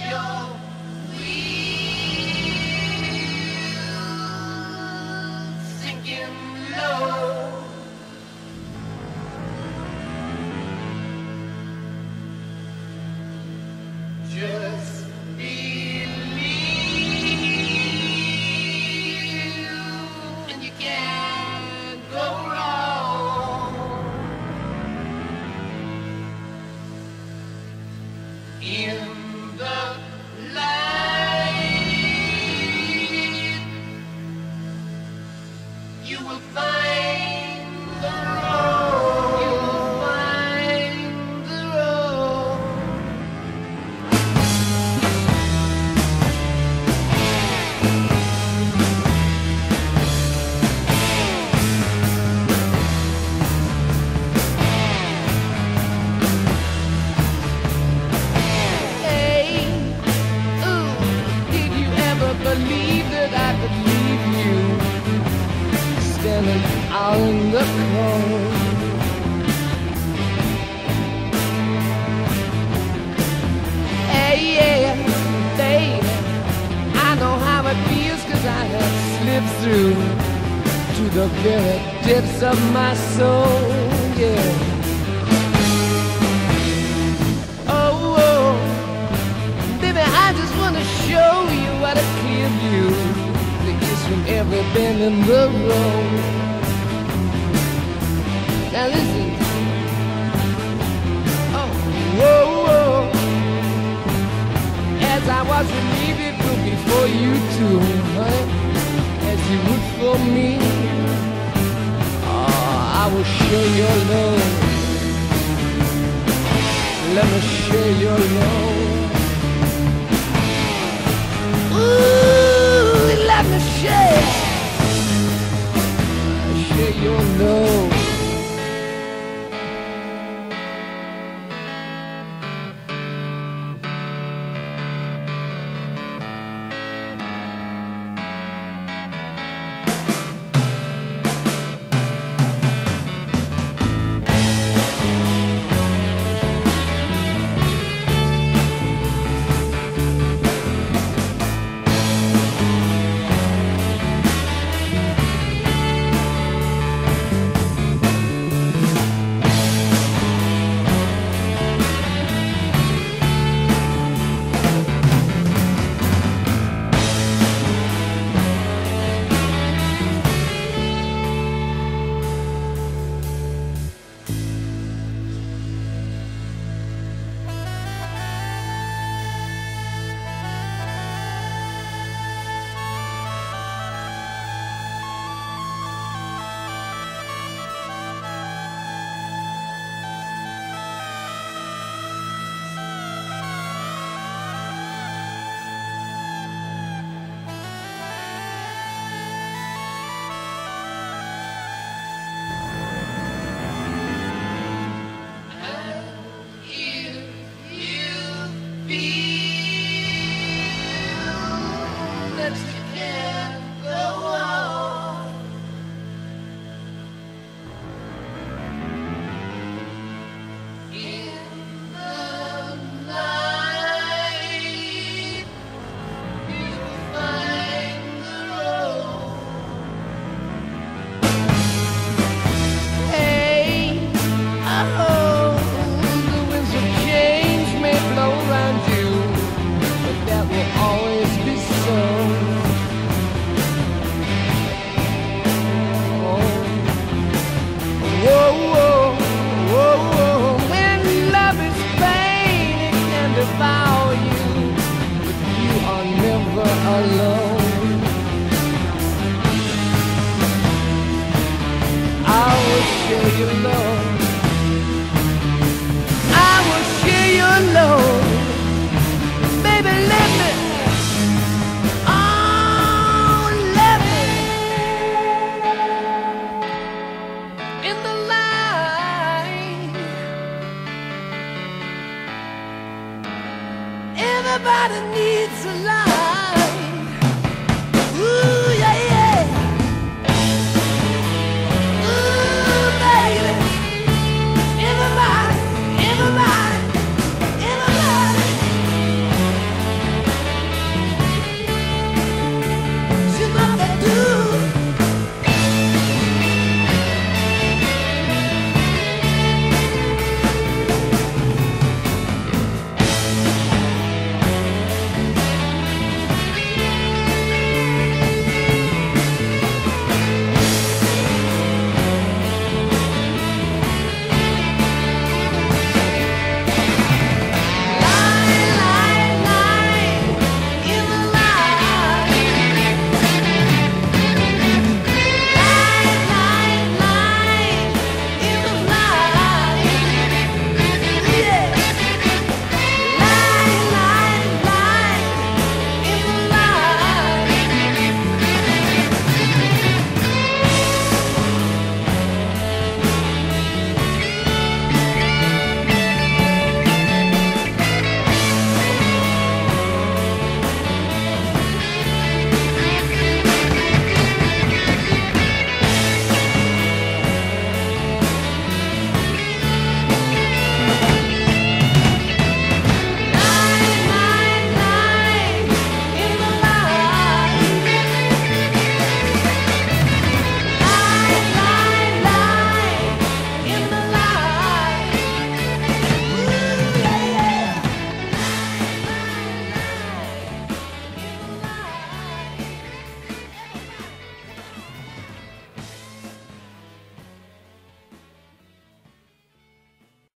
your wheels sinking low. Just believe, and you can't go wrong. In the light, you will find the road. You will find the road. Hey, ooh, did you ever believe that I could leave you standing out in the cold? Hey, yeah, baby, I know how it feels, 'cause I have slipped through to the very depths of my soul, yeah. Oh, oh, baby, I just wanna show you what I give you. The kiss from every bend in the road. Now listen. Oh, whoa, whoa. As I was relieved before you too, honey, as you would for me. Oh, I will show your love. Let me share your love. Ooh, let me share your love. Alone, I will share your love. I will share your love. Baby, let me. Oh, let me. In the light, everybody needs a light.